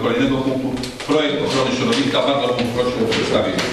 kolejnego punktu. Projekt ochrony środowiska. Bardzo proszę o przedstawienie.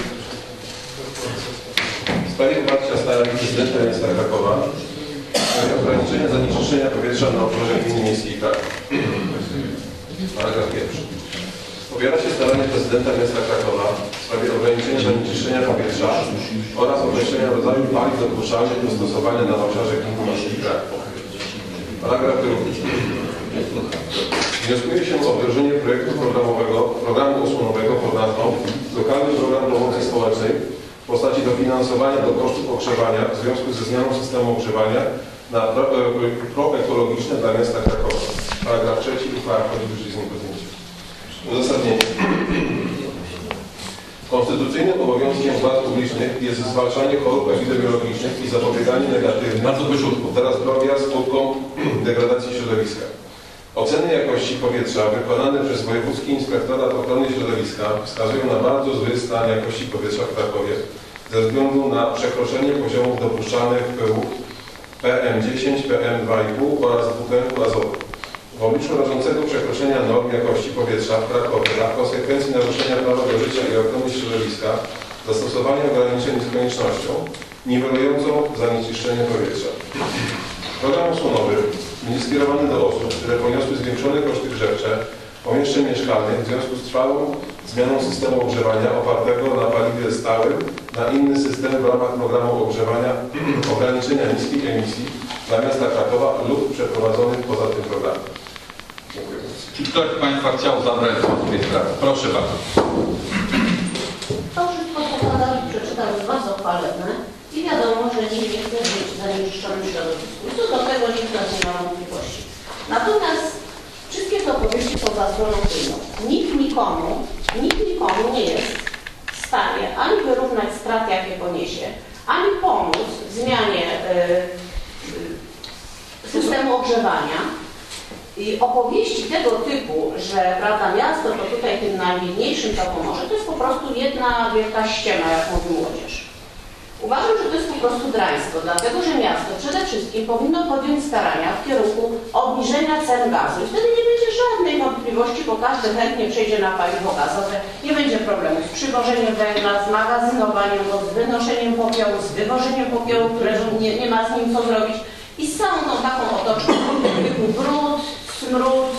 W sprawie poparcia starań prezydenta miasta Krakowa w ograniczenia zanieczyszczenia powietrza na obszarze gminy miejskiej Kraków. Paragraf pierwszy. Popiera się staranie prezydenta miasta Krakowa w sprawie ograniczenia zanieczyszczenia powietrza oraz określenia rodzaju paliw dopuszczalnych do stosowania na obszarze gminy miejskiej Kraków. Paragraf drugi. Wnioskuje się o wdrożenie projektu programu osłonowego pod nazwą Lokalny Program Pomocy Społecznej w postaci dofinansowania do kosztów ogrzewania w związku ze zmianą systemu ogrzewania na proekologiczne dla miasta Krakowa. Paragraf trzeci. Uchwała wchodzi w życie z nim podjęcie. Uzasadnienie. Konstytucyjnym obowiązkiem władz publicznych jest zwalczanie chorób epidemiologicznych i zapobieganie negatywnym dla zdrowia skutkom degradacji środowiska. Oceny jakości powietrza wykonane przez Wojewódzki Inspektorat Ochrony Środowiska wskazują na bardzo zły stan jakości powietrza w Krakowie ze względu na przekroczenie poziomów dopuszczalnych pyłów PM10, PM2,5 oraz dwutlenku azotu. W obliczu rażącego przekroczenia norm jakości powietrza w Krakowie, a w konsekwencji naruszenia prawa do życia i ochrony środowiska, zastosowanie ograniczeń jest koniecznością niwelującą zanieczyszczenie powietrza. Program osłonowy będzie skierowany do osób, które poniosły zwiększone koszty grzewcze pomieszczeń mieszkalnych w związku z trwałą zmianą systemu ogrzewania opartego na paliwie stałym na inny system w ramach programu ogrzewania ograniczenia niskiej emisji dla miasta Krakowa lub przeprowadzonych poza tym programem. Dziękuję bardzo. Czy ktoś z Państwa chciał zabrać głos w tej sprawie? Proszę bardzo. To wszystko, co Pan przeczytał, jest bardzo chwalebne i wiadomo, że nikt nie chce żyć w zanieczyszczonym środowisku. Co do tego nikt nas nie ma wątpliwości. Natomiast wszystkie te opowieści są za stroną tylną. Nikt nikomu nie jest w stanie ani wyrównać strat, jakie poniesie, ani pomóc w zmianie systemu ogrzewania. I opowieści tego typu, że prawda, miasto to tutaj tym najbiedniejszym to pomoże, to jest po prostu jedna wielka ściema, jak mówi młodzież. Uważam, że to jest po prostu draństwo, dlatego że miasto przede wszystkim powinno podjąć starania w kierunku obniżenia cen gazu. I wtedy nie będzie żadnej wątpliwości, bo każdy chętnie przejdzie na paliwo gazowe. Nie będzie problemu z przywożeniem węgla, z magazynowaniem go, z wynoszeniem popiołu, z wywożeniem popiołu, którego nie ma z nim co zrobić. I z całą tą taką otoczką typu brud, smród,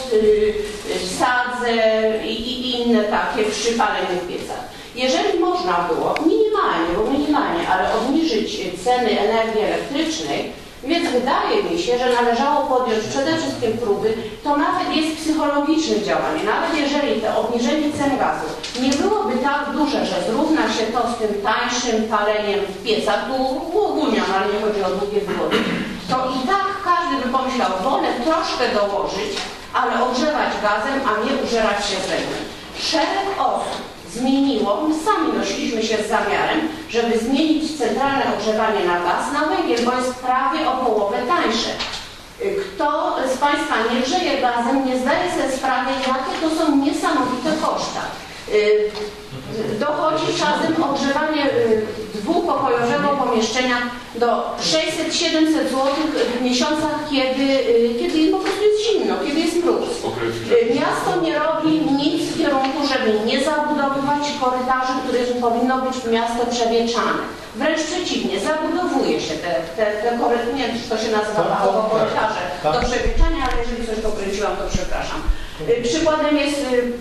sadze i inne takie przypalenie w piecach. Jeżeli można było minimalnie, ale obniżyć ceny energii elektrycznej, więc wydaje mi się, że należało podjąć przede wszystkim próby, to nawet jest psychologiczne działanie. Nawet jeżeli to obniżenie cen gazu nie byłoby tak duże, że zrówna się to z tym tańszym paleniem w piecach, tu uogólniam, ale nie chodzi o długie wywody, to i tak każdy by pomyślał, wolę troszkę dołożyć, ale ogrzewać gazem, a nie użerać się z węglem. Szereg osób zmieniło, my sami nosiliśmy się z zamiarem, żeby zmienić centralne ogrzewanie na gaz na węgiel, bo jest prawie o połowę tańsze. Kto z Państwa nie grzeje gazem, nie zdaje sobie sprawy, jakie to są niesamowite koszta. Dochodzi czasem ogrzewanie dwupokojowego pomieszczenia do 600-700 zł w miesiącach, kiedy po prostu jest zimno, kiedy jest mróz. Miasto nie robi nic w kierunku, żeby nie zabudowywać korytarzy, które powinno być w miasto przewieczane. Wręcz przeciwnie, zabudowuje się te korytarze, nie wiem, czy to się nazywa korytarze do przewieczania, ale jeżeli coś pokręciłam, to przepraszam. Przykładem jest,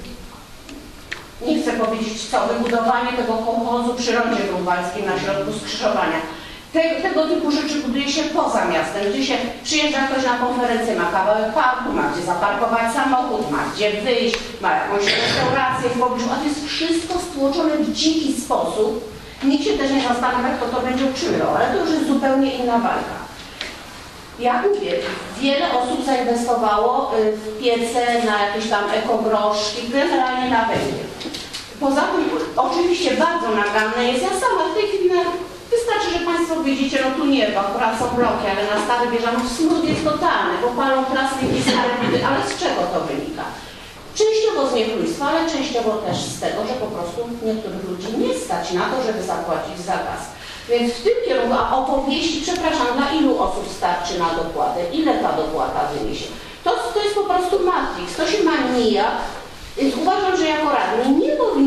nie chcę powiedzieć co, wybudowanie tego kołchozu przy rondzie grunwaldzkim na środku skrzyżowania. Tego typu rzeczy buduje się poza miastem, gdzie się przyjeżdża ktoś na konferencję, ma kawałek parku, ma gdzie zaparkować samochód, ma gdzie wyjść, ma jakąś restaurację w pobliżu, a to jest wszystko stłoczone w dziki sposób. Nikt się też nie zastanawia, kto to będzie utrzymywał, ale to już jest zupełnie inna bajka. Jak mówię, wiele osób zainwestowało w piece na jakieś tam ekogroszki, generalnie na węgiel. Poza tym oczywiście bardzo naganne jest, ja sama w tej chwili wystarczy, że Państwo widzicie, no tu nie, bo akurat są bloki, ale na Stary Bieżanów smród jest totalny, bo palą plastiki, stare budy, ale z czego to wynika? Częściowo z niechlujstwa, ale częściowo też z tego, że po prostu niektórych ludzi nie stać na to, żeby zapłacić za gaz. Więc w tym kierunku, a opowieści, przepraszam, dla ilu osób starczy na dopłatę? Ile ta dopłata wyniesie? To jest po prostu matrix, to się ma nijak. Więc uważam,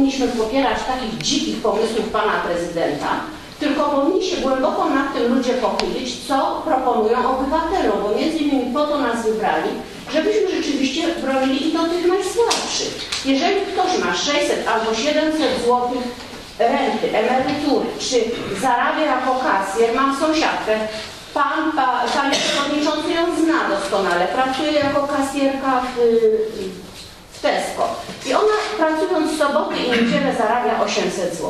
powinniśmy popierać takich dzikich pomysłów pana prezydenta, tylko powinni się głęboko nad tym ludzie pochylić, co proponują obywatelom, bo między innymi po to nas wybrali, żebyśmy rzeczywiście bronili i do tych najsłabszych. Jeżeli ktoś ma 600 albo 700 zł renty, emerytury, czy zarabia jako kasjer, mam sąsiadkę, panie przewodniczący ją zna doskonale, pracuje jako kasjerka w Tesco i ona pracując w soboty i niedzielę zarabia 800 zł.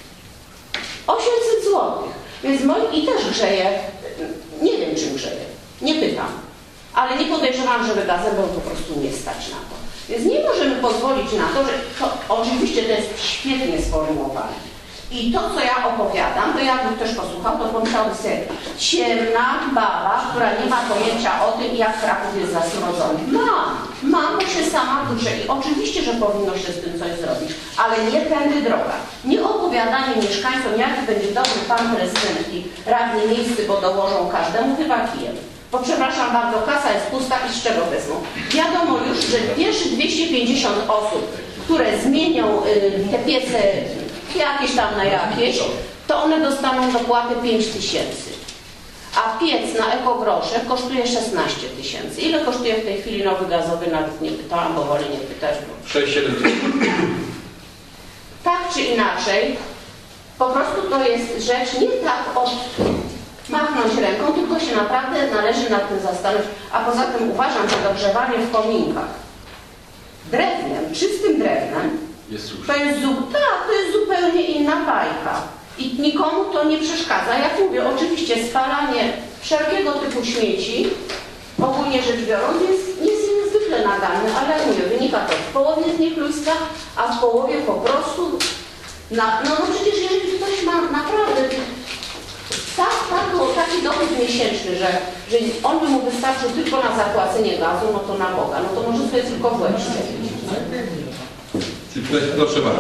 800 zł. Więc i też grzeje, nie wiem czym grzeje, nie pytam, ale nie podejrzewam, żeby gazem po prostu nie stać na to. Więc nie możemy pozwolić na to, że oczywiście to jest świetnie sformułowane. I to, co ja opowiadam, to jakby ktoś posłuchał, to pomyślałby sobie, ciemna baba, która nie ma pojęcia o tym, jak Kraków jest zasrodzony. Mam, bo się sama duszę i oczywiście, że powinno się z tym coś zrobić, ale nie tędy droga. Nie opowiadanie mieszkańcom, jaki będzie dobry pan prezydent i radni miejscy, bo dołożą każdemu chyba kijem. Bo przepraszam bardzo, kasa jest pusta i z czego wezmą? Wiadomo już, że pierwsze 250 osób, które zmienią te piece jakieś tam na jakieś, to one dostaną dopłatę 5 000. A piec na ekogrosze kosztuje 16 000. Ile kosztuje w tej chwili nowy gazowy? Nawet nie pytałam, bo wolę nie pytać. 6-7 tysięcy. Tak czy inaczej, po prostu to jest rzecz nie tak machnąć ręką, tylko się naprawdę należy nad tym zastanowić. A poza tym uważam, że dogrzewanie w kominkach drewnem, czystym drewnem, to jest zupełnie inna bajka. I nikomu to nie przeszkadza. Jak mówię, oczywiście spalanie wszelkiego typu śmieci, ogólnie rzecz biorąc, jest niezwykle naganne, ale mówię, wynika to w połowie z niechlujska, a w połowie po prostu no przecież jeżeli ktoś ma naprawdę taki dochód miesięczny, że on by mu wystarczył tylko na zapłacenie gazu, no to na Boga, no to może sobie tylko w łeb szczepić. Proszę bardzo.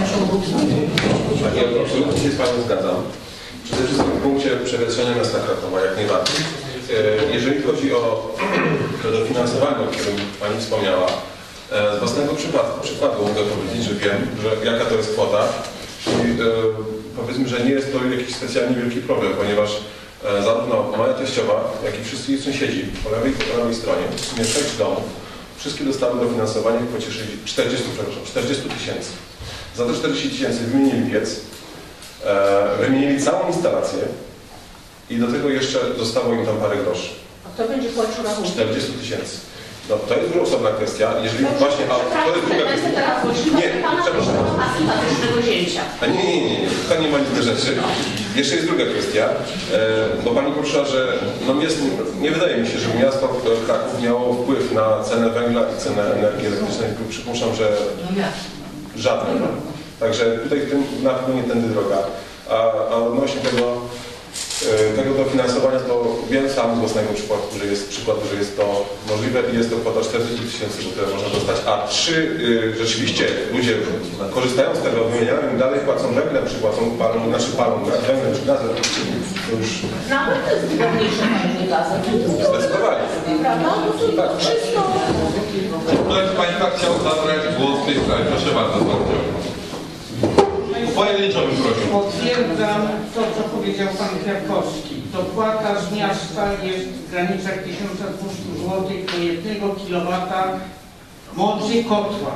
Ja absolutnie się z Panem zgadzam. Przede wszystkim w punkcie przewietrzenia miasta Krakowa, jak najbardziej. Jeżeli chodzi o dofinansowanie, o którym Pani wspomniała, z własnego przykładu mogę powiedzieć, że wiem, że jaka to jest kwota. I powiedzmy, że nie jest to jakiś specjalnie wielki problem, ponieważ zarówno moja teściowa, jak i wszyscy sąsiedzi po lewej i po prawej stronie, w sumie 6 domów, wszystkie dostały dofinansowanie w kwocie 40 000. Za te 40 000 wymienili piec, wymienili całą instalację i do tego jeszcze zostało im tam parę groszy. A kto będzie płacił rachunek? 40 000. No to jest już osobna kwestia. Jeżeli właśnie, to jest druga kwestia. Nie, przepraszam. Nie. To nie ma nic do rzeczy. Jeszcze jest druga kwestia, bo Pani poruszyła, że nie wydaje mi się, żeby miasto Kraków miało wpływ na cenę węgla i cenę energii elektrycznej. Przypuszczam, że żadnym. Także tutaj na pewno nie tędy droga. A odnośnie tego dofinansowania, to wiem sam z własnego przykładu, że jest to możliwe i jest to kwota 40 000, które można dostać. A czy rzeczywiście ludzie korzystają z tego, wymieniają i dalej płacą węglem, czy płacą palą węglem, czy gazem, to już... Nawet to jest wygodniejsze niż gazem. Zdecydowanie. Prawda? No to czysto... Ktoś z Państwa chciał zabrać głos w tej sprawie. Proszę bardzo, Pan Pojedynczo bym prosił. Potwierdzam to, co powiedział Pan Kwiatkowski. Dopłata z miasta jest w granicach 1200 zł do 1 kW mocy kotła.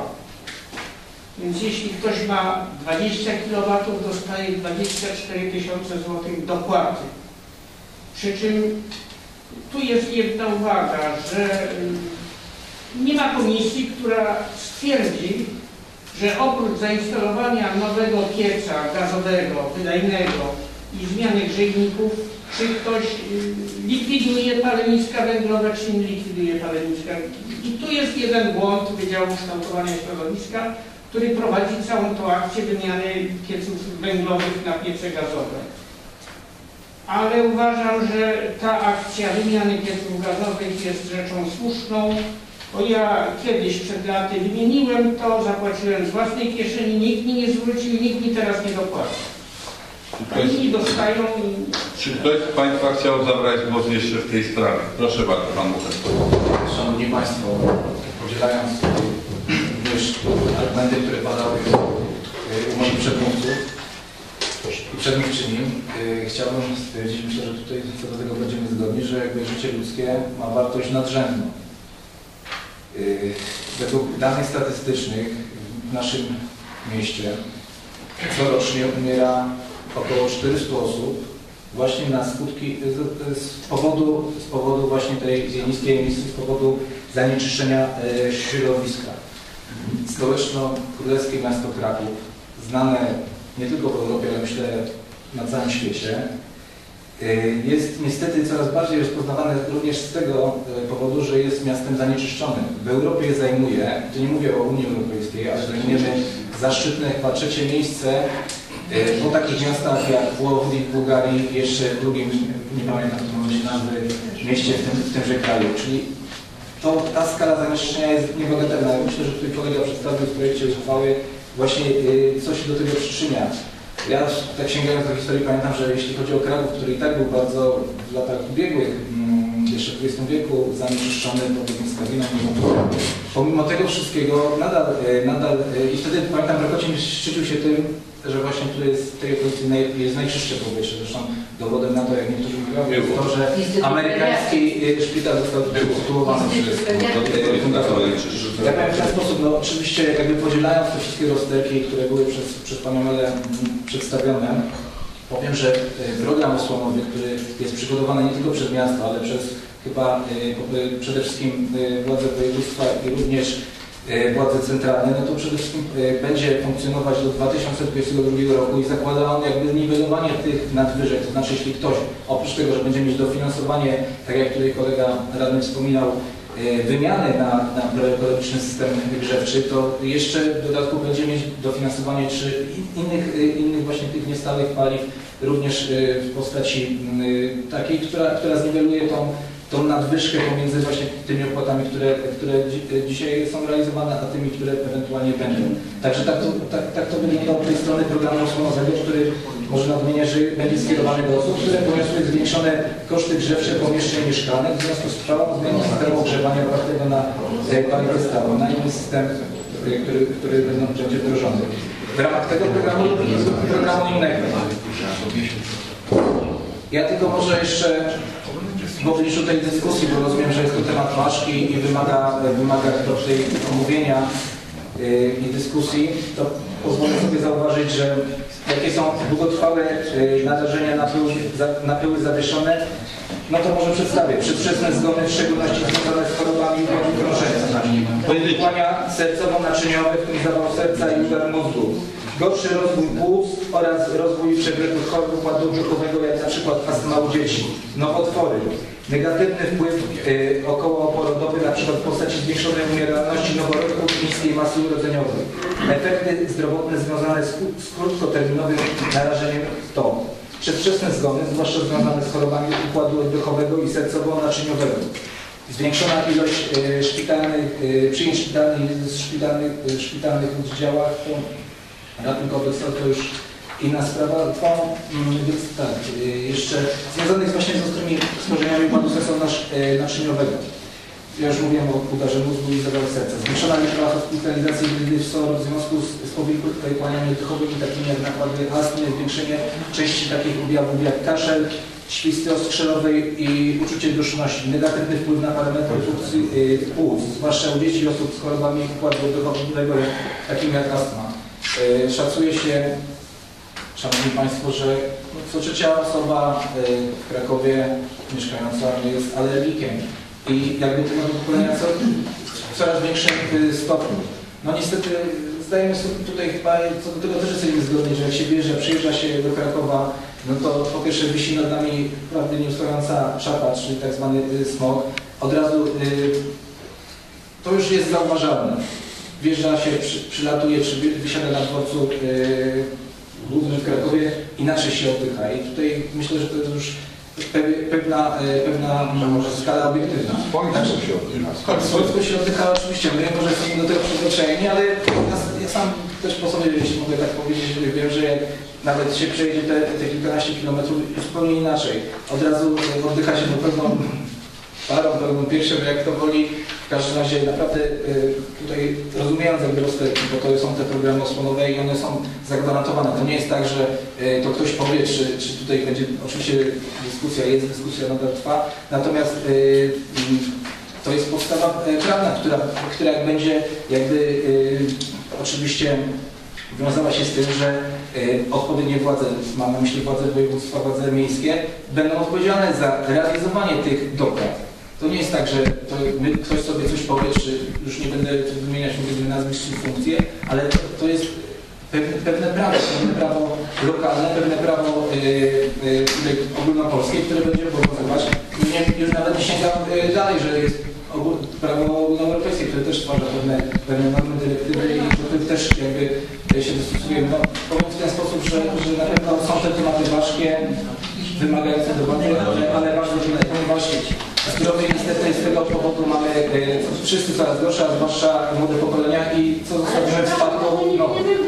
Więc jeśli ktoś ma 20 kW, dostaje 24 000 zł dopłaty. Przy czym tu jest jedna uwaga, że nie ma komisji, która stwierdzi, że oprócz zainstalowania nowego pieca gazowego, wydajnego i zmiany grzejników, czy ktoś likwiduje paleniska węglowe, czy nie likwiduje paleniska. I tu jest jeden błąd Wydziału Kształtowania Środowiska, który prowadzi całą tą akcję wymiany pieców węglowych na piece gazowe. Ale uważam, że ta akcja wymiany pieców gazowych jest rzeczą słuszną. Bo ja kiedyś przed laty wymieniłem to, zapłaciłem z własnej kieszeni, nikt mi nie zwrócił, nikt mi teraz nie dopłaci. Oni dostają... Czy ktoś z Państwa chciał zabrać głos jeszcze w tej sprawie? Proszę bardzo, Pan Muchecki. Szanowni Państwo, podzielając również argumenty, które padały moich przedmówców i przedmówczyni. Chciałbym stwierdzić, myślę, że tutaj co do tego będziemy zgodni, że jakby życie ludzkie ma wartość nadrzędną. Według danych statystycznych w naszym mieście corocznie umiera około 400 osób właśnie na skutki, z powodu właśnie tej niskiej emisji, z powodu zanieczyszczenia środowiska. Stołeczno-królewskie miasto Kraków, znane nie tylko w Europie, ale myślę na całym świecie, jest niestety coraz bardziej rozpoznawane również z tego powodu, że jest miastem zanieczyszczonym. W Europie zajmuje, tu nie mówię o Unii Europejskiej, ale zajmujemy zaszczytne chyba 3. miejsce po takich miastach jak Włochy, Bułgarii, jeszcze w drugim, nie pamiętam nazwy, mieście w tymże kraju. Czyli ta skala zanieczyszczenia jest niebagatelna. Myślę, że tutaj kolega przedstawił w projekcie uchwały właśnie co się do tego przyczynia. Ja tak sięgając do historii pamiętam, że jeśli chodzi o Kraków, który i tak był bardzo w latach ubiegłych, jeszcze w XX wieku zanieczyszczony skawiną, pomimo tego wszystkiego nadal i wtedy pamiętam, Rakocin szczycił się tym, że właśnie tu jest w tej okolicy jest najczystsze powietrze. Zresztą dowodem na to, jak niektórzy mówią, jest to, że amerykański szpital został tytułowany przez Ja powiem w ten sposób, no oczywiście jakby podzielając te wszystkie rozterki, które były przez Panią Elę przedstawione, powiem, że program osłonowy, który jest przygotowany nie tylko przez miasto, ale przez chyba przede wszystkim władze województwa i również władze centralne, no to przede wszystkim będzie funkcjonować do 2022 roku i zakłada on jakby niwelowanie tych nadwyżek, to znaczy jeśli ktoś oprócz tego, że będzie mieć dofinansowanie, tak jak tutaj kolega radny wspominał, wymiany na ekologiczny system grzewczy, to jeszcze w dodatku będzie mieć dofinansowanie czy innych właśnie tych niestałych paliw, również w postaci takiej, która zniweluje tą nadwyżkę pomiędzy właśnie tymi opłatami, które dzisiaj są realizowane, a tymi, które ewentualnie będą. Także tak to wygląda od tej strony programu osłonowego, który może nadmieniać, że będzie skierowany do osób, które poniosły zwiększone koszty grzewcze pomieszczeń mieszkalnych w związku z trwałą zmianą systemu ogrzewania opartego na paliwie stałym, na inny system, który będzie wdrożony. W ramach tego programu innego. Ja tylko może jeszcze w obliczu tej dyskusji, bo rozumiem, że jest to temat ważki i wymaga tutaj omówienia i dyskusji, to pozwolę sobie zauważyć, że jakie są długotrwałe narażenia na pyły zawieszone, no to może przedstawię. Przedwczesne zgony, w szczególności związane z chorobami układu krążenia, powikłania sercowo-naczyniowe, w tym zawał serca i udar mózgu, gorszy rozwój płuc oraz rozwój przewlekłych chorób układu oddechowego, jak na przykład astma u dzieci, nowotwory, negatywny wpływ okołoporodowy, na przykład w postaci zwiększonej umieralności noworodków, niskiej masy urodzeniowej, efekty zdrowotne związane z krótkoterminowym narażeniem to przedwczesne zgony, zwłaszcza związane z chorobami układu oddechowego i sercowo-naczyniowego, zwiększona ilość przyjęć szpitalnych oddziałach ratunkowych, to już inna sprawa. Tak, jeszcze związanych właśnie z ostrymi schorzeniami układu sercowo-naczyniowego. Ja już mówiłem o udarze mózgu i zawale serca. Zwiększona liczba hospitalizacji w związku z powikłaniami oddechowymi, takimi jak nakłady astmy, zwiększenie części takich objawów jak kaszel, świsty ostrzelowej i uczucie duszności. Negatywny wpływ na parametry funkcji płuc, zwłaszcza u dzieci i osób z chorobami układu oddechowego, takimi jak astma. Szacuje się, Szanowni Państwo, że co trzecia osoba w Krakowie mieszkająca jest alergikiem i jakby tego pokolenia w coraz większym stopniu. No niestety zdajemy sobie tutaj chyba, co do tego też jesteśmy zgodni, że jak się przyjeżdża się do Krakowa, no to po pierwsze wisi nad nami prawdę nieustająca szapa, czyli tak zwany smog. Od razu to już jest zauważalne. Wjeżdża się, przylatuje, czy wysiada na dworcu głównym w Krakowie, inaczej się oddycha. I tutaj myślę, że to jest już pewna może skala obiektywna. W Polsku się oddycha oczywiście, my może jesteśmy do tego przyzwyczajeni, ale ja sam też po sobie, jeśli mogę tak powiedzieć, wiem, że jak nawet się przejedzie te kilkanaście kilometrów, zupełnie inaczej. Od razu oddycha się pełną parą, pełną piersią, jak to woli. każdym razie naprawdę tutaj rozumiejąc jakby rozterki, bo to są te programy osłonowe i one są zagwarantowane. To nie jest tak, że to ktoś powie, czy tutaj będzie, oczywiście dyskusja nadal trwa, natomiast to jest podstawa prawna, która jak będzie jakby oczywiście wiązała się z tym, że odpowiednie władze, mam na myśli władze województwa, władze miejskie, będą odpowiedzialne za realizowanie tych dopłat. To nie jest tak, że ktoś sobie coś powie, czy już nie będę wymieniać nazwisk czy funkcje, ale to jest pewne prawo lokalne, pewne prawo ogólnopolskie, które będzie obowiązywać. Już nawet nie sięgam dalej, że jest prawo ogólnoeuropejskie, które też stwarza pewne normy, dyrektywy i do których też jakby się dostosujemy. No, powiem w ten sposób, że na pewno są te tematy ważkie, wymagające debaty, ale ważne, ponieważ zdrowie niestety z tego powodu mamy wszyscy coraz gorsze, a zwłaszcza młode pokolenia i co zostawimy w spadku. No.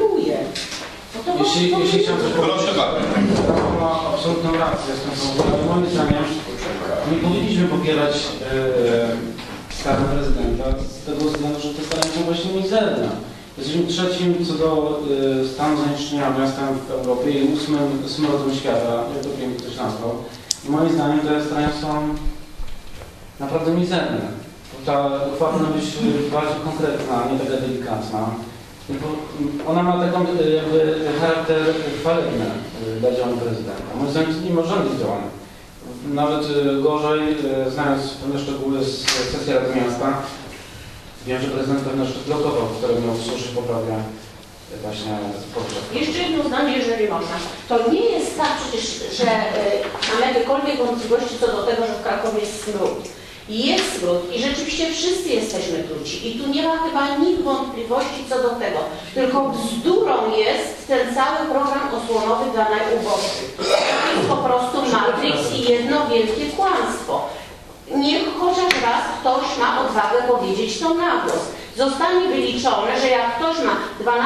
Jeśli chciałem coś powiedzieć, Proszę bardzo. ma absolutną rację z tym, ale moim zdaniem nie powinniśmy popierać starania prezydenta z tego względu, że te starania są właśnie mizerne. Jesteśmy trzecim co do stanu zanieczyszczenia miastem w Europie i 8. smrodem świata, jak to pięknie ktoś nazwał. I moim zdaniem te starania są naprawdę mizerne. Ta uchwała powinna być bardziej konkretna, nie taka delikatna. Ona ma taką jakby charakter chwalebny dla działań prezydenta. Moim zdaniem nie możemy być działania. Nawet gorzej, znając pewne szczegóły z sesji Rady Miasta, wiem, że prezydent pewne rzeczy blokował, które miał służyć poprawie właśnie podczas. Jeszcze jedno zdanie, jeżeli można. To nie jest tak przecież, że mamy jakiekolwiek wątpliwości co do tego, że w Krakowie jest smród. Jest smród i rzeczywiście wszyscy jesteśmy truci. I tu nie ma chyba nikt wątpliwości co do tego. Tylko bzdurą jest ten cały program osłonowy dla najuboższych. To jest po prostu matrix i jedno wielkie kłamstwo. Niech chociaż raz ktoś ma odwagę powiedzieć to na głos. Zostanie wyliczone, że jak ktoś ma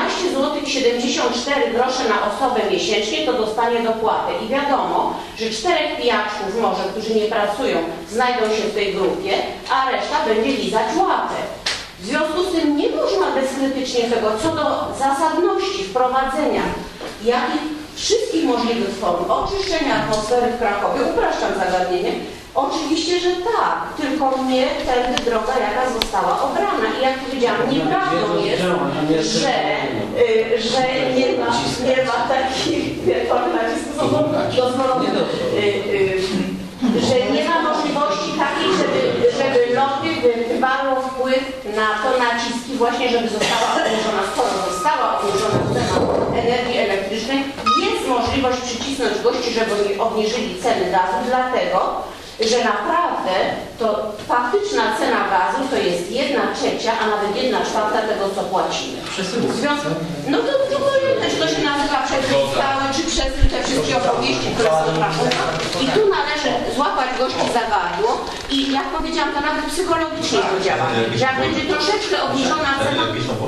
12,74 zł na osobę miesięcznie, to dostanie dopłatę. I wiadomo, że 4 pijaczków może, którzy nie pracują, znajdą się w tej grupie, a reszta będzie lizać łapę. W związku z tym nie można bezkrytycznie tego, co do zasadności wprowadzenia wszystkich możliwych form oczyszczenia atmosfery w Krakowie, upraszczam zagadnienie, oczywiście, że tak, tylko nie tędy droga, jaka została obrana. I jak powiedziałam, nieprawdą jest, że nie ma takich form nacisku dozwolonych, że nie ma możliwości takiej, żeby lobby wywarło wpływ na to naciski właśnie, żeby została obniżona, skoro została obniżona cena energii elektrycznej, jest możliwość przycisnąć gości, żeby obniżyli ceny gazu, dlatego że naprawdę to faktyczna cena gazu to jest 1/3, a nawet 1/4 tego, co płacimy. No to też to się nazywa przesył stały, czy przesył te wszystkie opowieści, które są prawdą. I tu należy złapać gości za gardło i jak powiedziałam, to nawet psychologicznie to działa. Że jak będzie troszeczkę obniżona cena...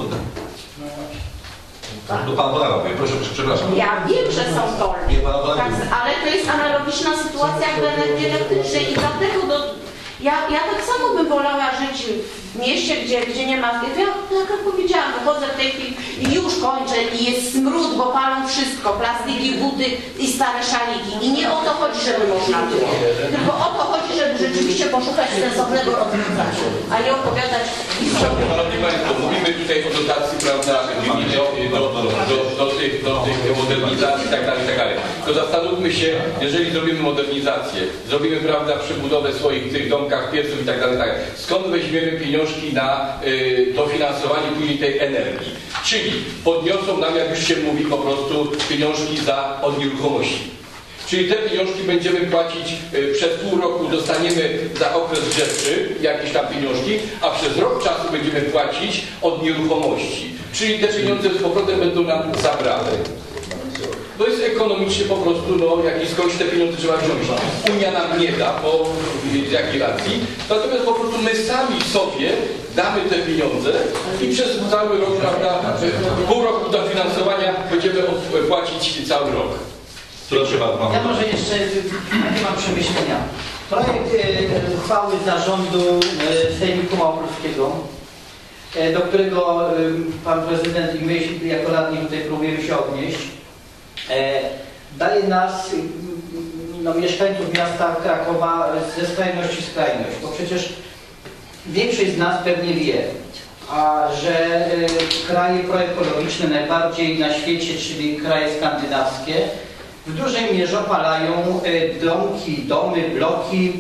To pan Bonawa, proszę, przepraszam. Ja wiem, że są dolne, tak, ale to jest analogiczna sytuacja jak w energii elektrycznej i dlatego ja tak samo bym wolała żyć w mieście, gdzie nie ma... Ja tak jak powiedziałam, wychodzę w tej chwili i już kończę i jest smród, bo palą wszystko, plastiki, buty i stare szaliki. I nie o to chodzi, żeby można było, tylko o to chodzi, żeby rzeczywiście poszukać sensownego rozwiązania, a nie opowiadać historii. Szanowni Państwo, mówimy tutaj o dotacji, prawda, do tych modernizacji i tak dalej. To zastanówmy się, jeżeli zrobimy modernizację, zrobimy, prawda, przebudowę swoich tych domkach, pieców i tak dalej, skąd weźmiemy pieniążki na dofinansowanie później tej energii? Czyli podniosą nam, jak już się mówi, po prostu pieniążki od nieruchomości. Czyli te pieniążki będziemy płacić przez pół roku, dostaniemy za okres grzewczy jakieś tam pieniążki, a przez rok czasu będziemy płacić od nieruchomości. Czyli te pieniądze z powrotem będą nam zabrane. To jest ekonomicznie po prostu, skądś te pieniądze trzeba wziąć. Unia nam nie da, bo z jakiej racji. Natomiast po prostu my sami sobie damy te pieniądze i przez cały rok, prawda, pół roku dofinansowania będziemy płacić cały rok. Proszę bardzo. Ja może jeszcze, jakie mam przemyślenia. Projekt uchwały zarządu Sejmiku Małopolskiego, do którego pan prezydent i my jako radni tutaj próbujemy się odnieść, daje nas, mieszkańców miasta Krakowa, ze skrajności w skrajność, bo przecież większość z nas pewnie wie, że kraje proekologiczne najbardziej na świecie, czyli kraje skandynawskie, w dużej mierze opalają domki, domy, bloki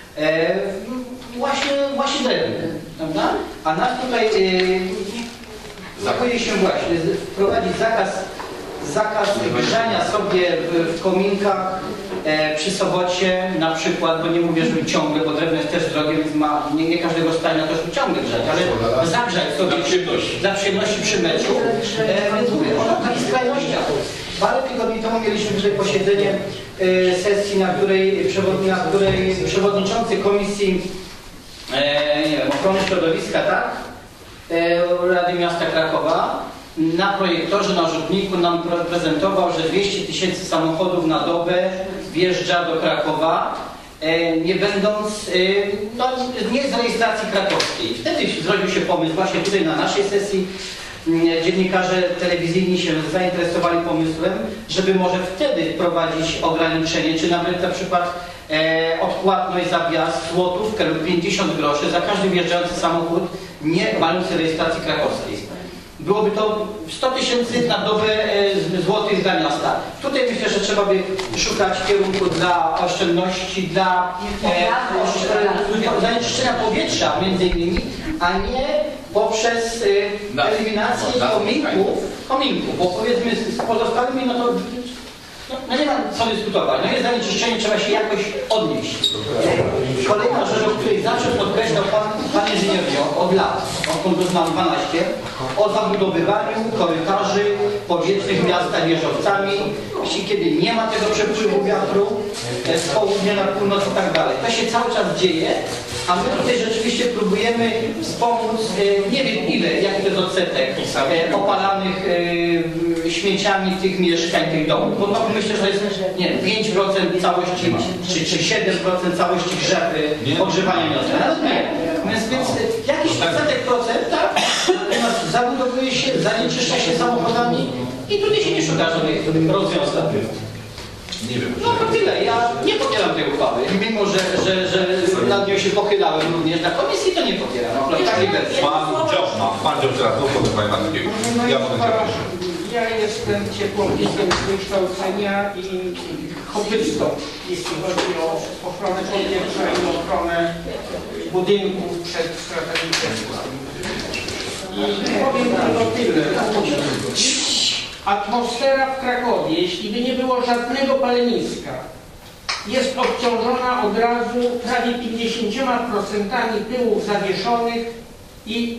właśnie drewnem, prawda? A nas tutaj zachowuje się właśnie wprowadzić zakaz grzania sobie w kominkach przy sobocie na przykład, bo nie mówię, żeby ciągle, bo drewno jest też drogie, więc nie każdego stanie na to, żeby ciągle grzać, ale zagrzać sobie dla przyjemności przy meczu. Więc mówię o takich skrajnościach. Parę tygodni temu mieliśmy tutaj posiedzenie sesji, na której przewodniczący Komisji Ochrony Środowiska, tak? Rady Miasta Krakowa na projektorze, na rzutniku nam prezentował, że 200 000 samochodów na dobę wjeżdża do Krakowa, nie będąc, nie z rejestracji krakowskiej. Wtedy zrodził się pomysł właśnie tutaj na naszej sesji. Dziennikarze telewizyjni się zainteresowali pomysłem, żeby może wtedy wprowadzić ograniczenie, czy nawet na przykład odpłatność za wjazd złotówkę lub 50 groszy za każdy wjeżdżający samochód nie mający rejestracji krakowskiej. Byłoby to 100 000 na dobę złotych dla miasta. Tutaj myślę, że trzeba by szukać kierunku dla oszczędności, dla zanieczyszczenia powietrza między innymi, a nie poprzez eliminację kominków, bo powiedzmy z pozostałymi, no nie ma co dyskutować. No jest zanieczyszczenie, trzeba się jakoś odnieść. Kolejna rzecz, o której zawsze podkreślał pan inżynier od lat, odkąd go znam 12, o zabudowywaniu korytarzy powietrznych miasta wieżowcami, kiedy nie ma tego przepływu wiatru z południa na północ i tak dalej. To się cały czas dzieje, a my tutaj rzeczywiście próbujemy wspomóc, nie wiem ile, jaki to jest odsetek opalanych śmieciami tych mieszkań, tych domów. Bo myślę, że jest, nie wiem, 5% całości, czy 7% całości ogrzewania miasta. Nawet nie. Więc jakiś odsetek procenta zabudowuje się, zanieczyszcza się samochodami i tutaj się nie szuka żadnych rozwiązań. Nie wiem. No to tyle. Ja nie popieram tej uchwały. Mimo, że nad nią się pochylałem również na komisji, to nie popieram. Pan Dziob teraz, potem Panie Marskiego. Ja potem proszę. Ja jestem ciepłownikiem z wykształcenia i hobbystą, jeśli chodzi o ochronę powietrza i ochronę budynków przed stratami ciepła. I powiem tylko tyle. Atmosfera w Krakowie, jeśli by nie było żadnego paleniska, jest obciążona od razu prawie 50% pyłów zawieszonych i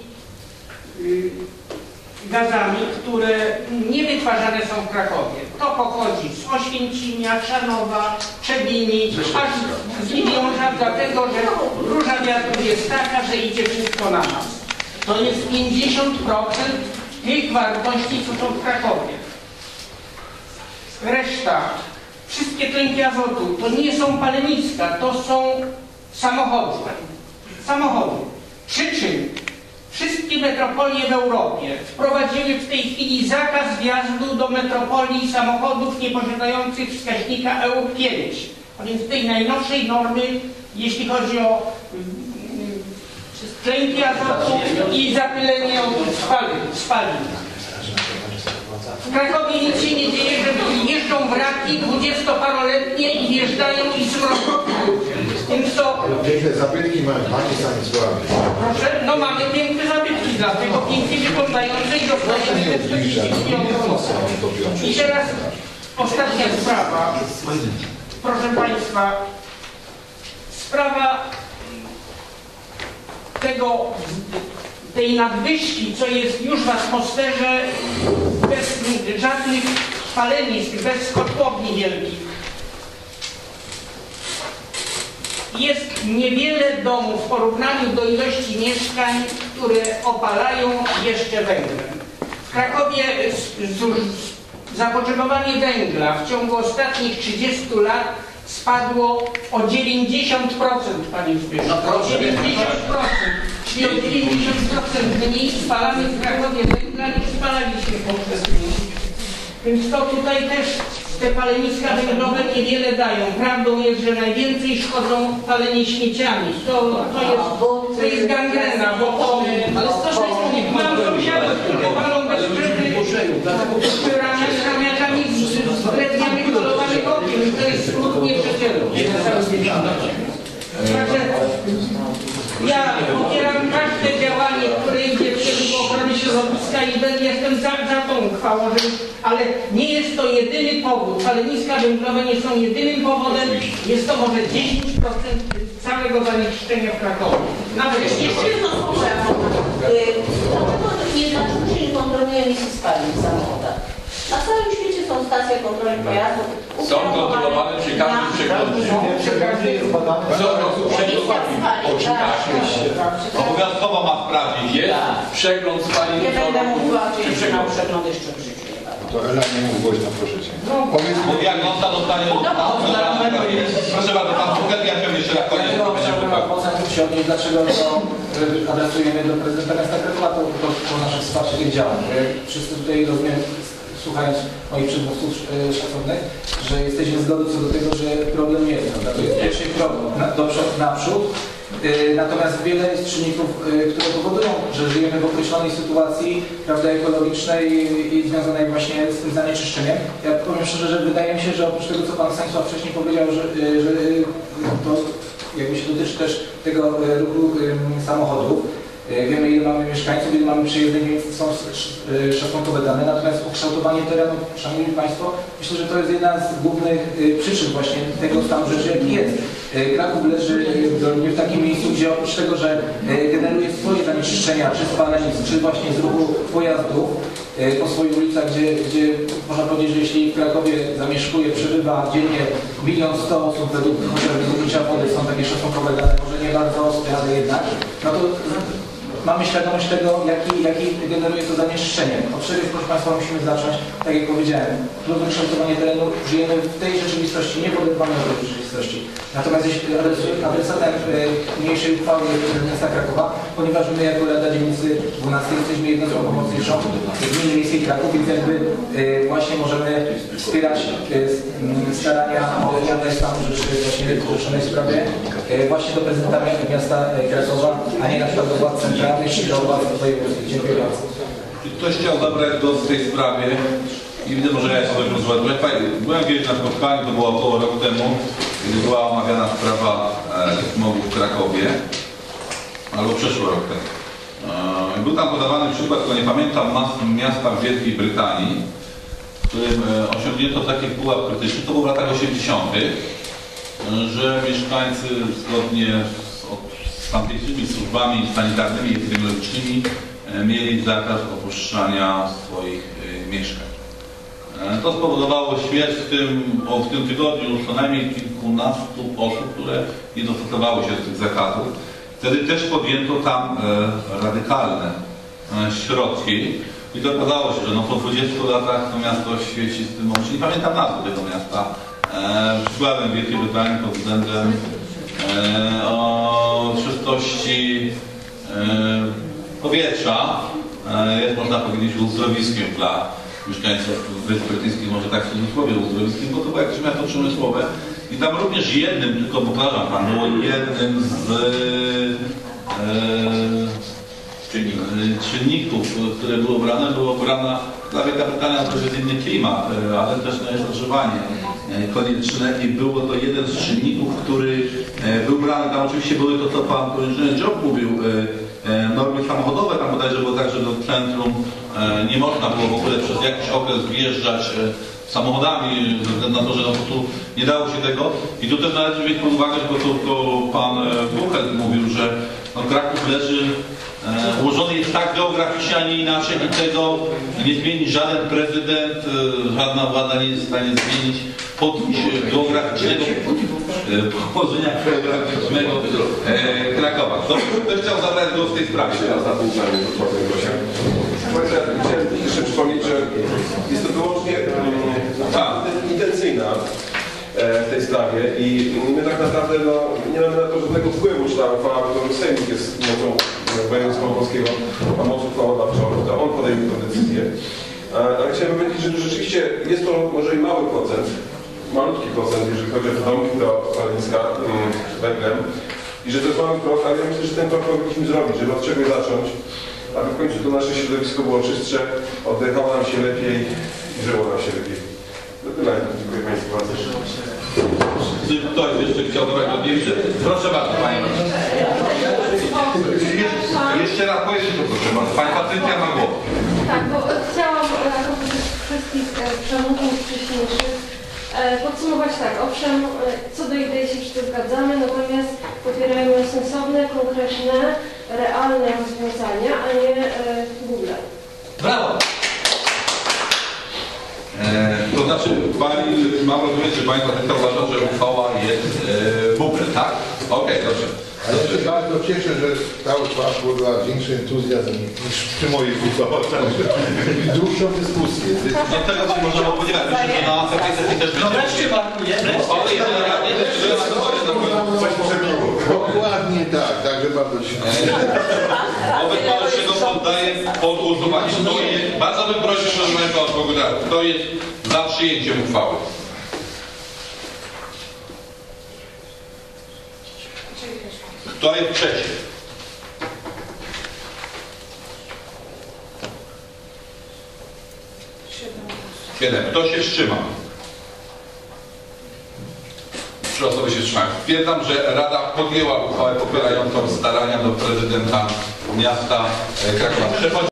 gazami, które nie wytwarzane są w Krakowie. To pochodzi z Oświęcimia, Chrzanowa, Trzebini, aż z Libiąża, dlatego że róża wiatrów jest taka, że idzie wszystko na nas. To jest 50% tych wartości, co są w Krakowie. Reszta, wszystkie tlenki azotu, to nie są paleniska, to są samochody. Przy czym wszystkie metropolie w Europie wprowadziły w tej chwili zakaz wjazdu do metropolii samochodów nieposiadających wskaźnika Euro 5. A więc tej najnowszej normy, jeśli chodzi o tlenki azotu i zapylenie spalin. W Krakowie nic się nie dzieje, że jeżdżą wraki 20-paroletnie i wjeżdżają i smrodzą. Więc to... Piękne zabytki mamy, Pani Stanisławie. Proszę, no mamy piękne zabytki, dlatego pięknie wyglądające i dostajemy te 40 milionów. I teraz ostatnia sprawa. Proszę Państwa, sprawa tej nadwyżki, co jest już w atmosferze bez żadnych palenisk, bez kotłowni wielkich. Jest niewiele domów w porównaniu do ilości mieszkań, które opalają jeszcze węglem. W Krakowie zapotrzebowanie węgla w ciągu ostatnich 30 lat spadło o 90%, panie Zbyszku. No proszę. 90%. Czyli o 90% mniej spalamy w Krakowie węgla niż spalaliśmy poprzez rok. Więc to tutaj też te paleniska węglowe niewiele dają. Prawdą jest, że najwięcej szkodzą palenie śmieciami. To jest gangrena, bo to... Ale mam sąsiadów, które palą bez przerwy ramiakami z drewnianych malowanych okien. To jest skrót nieprzeciętny. Także ja popieram każde działanie, które idzie w kierunku ochrony środowiska i jestem za tą uchwałą, ale nie jest to jedyny powód. Paleniska węglowe nie są jedynym powodem. Jest to może 10% całego zanieczyszczenia w Krakowie. Nawet Jeszcze jedno słowo. Dlaczego się nie kontroluje emisji spalin w samochodach? Na całym świecie są stacje kontroli pojazdów. Są kontrolowane przy każdym przeglądzie. Są przeglądami. Oczywiście. Obowiązkowo ma sprawdzić. Jest przegląd spalin. Nie będę mówiła, czy jeszcze mam przegląd jeszcze w życiu. To Ela nie mów głośno, proszę cię. Bo jak on zostanie proszę bardzo, pan Buket, ja chciałem jeszcze na koniec. Chciałbym się odnieść, dlaczego to adresujemy do prezydenta miasta Krakowa, to nasze wsparcie tych działań. Wszyscy tutaj rozumiem, słuchając moich przedmówców szacownych, że jesteśmy zgodni co do tego, że problem jest, prawda? To jest pierwszy krok naprzód. Natomiast wiele jest czynników, które powodują, że żyjemy w określonej sytuacji, prawda, ekologicznej i związanej właśnie z tym zanieczyszczeniem. Ja powiem szczerze, że wydaje mi się, że oprócz tego, co pan Stanisław wcześniej powiedział, że to jakby się dotyczy też tego ruchu samochodów. Wiemy, ile mamy mieszkańców, ile mamy przejezdnych, więc są szacunkowe dane. Natomiast ukształtowanie terenu, szanowni państwo, myślę, że to jest jedna z głównych przyczyn właśnie tego stanu rzeczy, jaki jest. Kraków leży w takim miejscu, gdzie oprócz tego, że generuje swoje zanieczyszczenia, czy z palenisk, czy właśnie z ruchu pojazdów po swoich ulicach, gdzie można powiedzieć, że jeśli w Krakowie zamieszkuje, przebywa dziennie 1 100 000 osób według chociażby zużycia wody, są takie szacunkowe dane, może nie bardzo ostre, ale jednak, no to mamy świadomość tego, jaki generuje to zanieczyszczenie. Od czego, proszę państwa, musimy zacząć, tak jak powiedziałem, trudne kształtowanie terenu, żyjemy w tej rzeczywistości, nie podejmowamy od tej rzeczywistości. Natomiast jeśli adresatem mniejszej uchwały jest miasta Krakowa, ponieważ my jako Rada Dzielnicy 12 jesteśmy jednostką pomocniczą Gminy Miejskiej Kraków, więc jakby właśnie możemy wspierać starania o zmianę stanu rzeczy właśnie w poruszonej sprawie właśnie do prezydenta miasta Krakowa, a nie na przykład do władz centralnych czy do władz wojewódzkich. Dziękuję bardzo. Czy ktoś chciał zabrać głos w tej sprawie? I widzę, że ja się rozmawiam. Byłem kiedyś na spotkaniu, to było około rok temu, kiedy była omawiana sprawa smogu w Krakowie, albo przeszły rok temu. Był tam podawany przykład, tylko nie pamiętam, miasta w Wielkiej Brytanii, w którym osiągnięto taki pułap krytyczny, to było w latach 80., że mieszkańcy zgodnie z tamtejszymi służbami sanitarnymi i epidemiologicznymi mieli zakaz opuszczania swoich mieszkań. To spowodowało śmierć w tym tygodniu co najmniej kilkunastu osób, które nie dostosowały się do tych zakazów. Wtedy też podjęto tam radykalne środki i to okazało się, że po 20 latach to miasto świeci z tym momencie. Nie pamiętam nazwy tego miasta. Przykładem Wielkiej Brytanii pod względem czystości powietrza jest, można powiedzieć, uzdrowiskiem dla mieszkańców Wysp Brytyjskich, może tak w cudzysłowie uzdrowiskiem, bo to było jakieś miasto przemysłowe. I tam również jednym, tylko powtarzam, tam było jednym z czynników, które były brane, dla Wielka Brytania to jest inny klimat, ale też jest ogrzewanie konieczne i było to jeden z czynników, który był brany. Tam oczywiście były to, co pan inżynier Dziob mówił, normy samochodowe, tam bodajże było tak, że do centrum nie można było w ogóle przez jakiś okres wjeżdżać samochodami, ze względu na to, że po prostu nie dało się tego. I tu też należy wziąć pod uwagę, bo to pan Buchel mówił, że Kraków leży, ułożony jest tak geograficznie, a nie inaczej i tego nie zmieni żaden prezydent, żadna władza nie jest w stanie zmienić geograficznego położenia geograficznego Krakowa. Ktoś chciał zabrać głos w tej sprawie. Chciałem jeszcze przypomnieć, że jest to wyłącznie intencyjna. w tej sprawie i my tak naprawdę no, nie mamy na to żadnego wpływu, czy ta uchwała, bo Sejmik jest mocą województwa polskiego, ma moc uchwałodawczą, to on podejmie tę decyzję. Ale chciałem powiedzieć, że rzeczywiście jest to może i mały procent, malutki procent, jeżeli chodzi o domki do paleniska węglem i że to jest mały krok, ale ja myślę, że ten krok powinniśmy zrobić, żeby od czegoś zacząć, aby w końcu to nasze środowisko było czystsze, oddychało nam się lepiej i żyło nam się lepiej. To tyle. Dziękuję Państwu bardzo. Czy ktoś jeszcze chciał dodać odniesienie? Proszę bardzo, Panie Marszałku. Jeszcze raz powiedzcie to, proszę bardzo. Pani Patrycja ma głos. Tak, bo chciałam a propos tych wszystkich przemówień wcześniejszych podsumować tak. Owszem, co do idei się wszyscy zgadzamy, natomiast popierajmy sensowne, konkretne, realne rozwiązania, a nie Google. Brawo! To znaczy, mam rozumieć, że Pani Patrycja uważa, że uchwała jest bublem, tak? Okej, dobrze. Ale ja się bardzo cieszę, że ta uchwała była większy entuzjazm niż przy moich uchwałach. Dłuższą dyskusję. No tego się możemy spodziewać. Myślę, że na następnej sesji też No będzie. wreszcie brakuje. Dokładnie tak, także bardzo dziękuję. Wobec tego poddaję pod głosowanie. Bardzo bym prosił, proszę Państwa, o odpowiedź. Kto jest za przyjęciem uchwały? Kto jest przeciw? Siedem. Kto się wstrzymał? 3 osoby się wstrzymają. Stwierdzam, że Rada podjęła uchwałę popierającą starania do prezydenta miasta Krakowa.